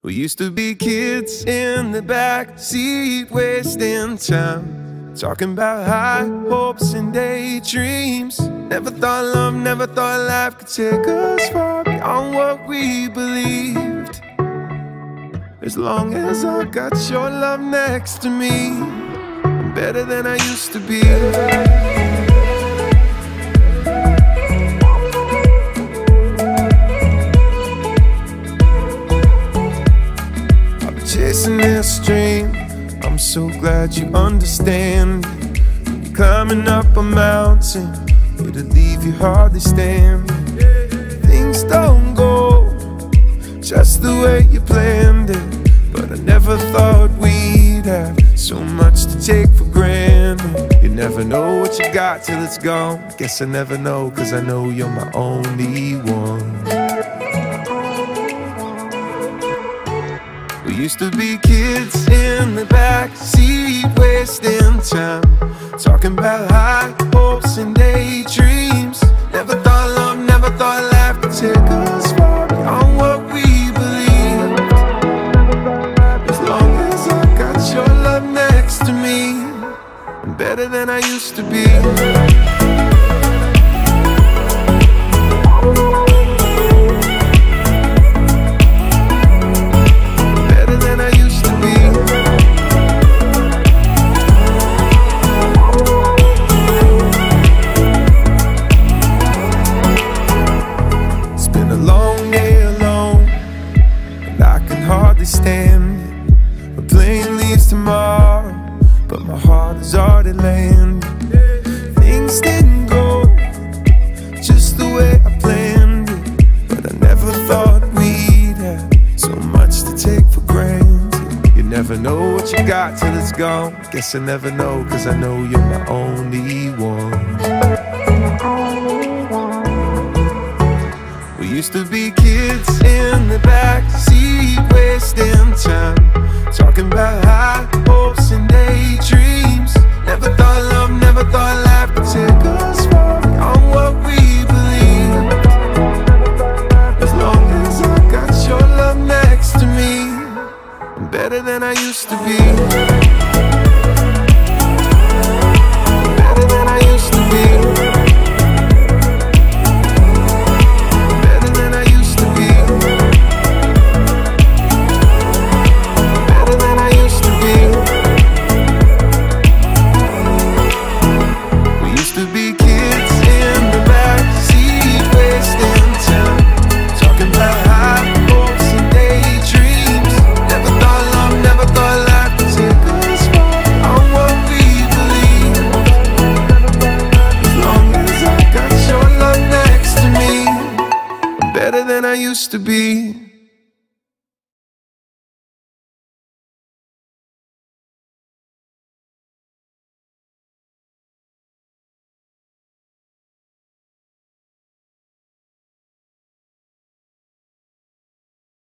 We used to be kids in the back seat, wasting time, talking about high hopes and daydreams. Never thought love, never thought life could take us far beyond what we believed. As long as I got your love next to me, I'm better than I used to be. Chasing this dream, I'm so glad you understand. Climbing up a mountain, it'll leave you hardly standing. Things don't go just the way you planned it, but I never thought we'd have so much to take for granted. You never know what you got till it's gone. Guess I never know, 'cause I know you're my only one. We used to be kids in the back seat, wasting time, talking about high hopes and daydreams. Never thought love, never thought life could take us far beyond what we believed. As long as I got your love next to me, I'm better than I used to be. Stand it. The plane leaves tomorrow, but my heart has already landed. Things didn't go just the way I planned it, but I never thought we'd have so much to take for granted. You never know what you got till it's gone. Guess I never know, 'cause I know you're my only one. We used to be kids in the back seat, wasting time, talking about high hopes and daydreams. Never thought love, never thought life could take us far beyond what we believed. As long as I got your love next to me, I'm better than I used to be. Better than I used to be. Better than I used to be.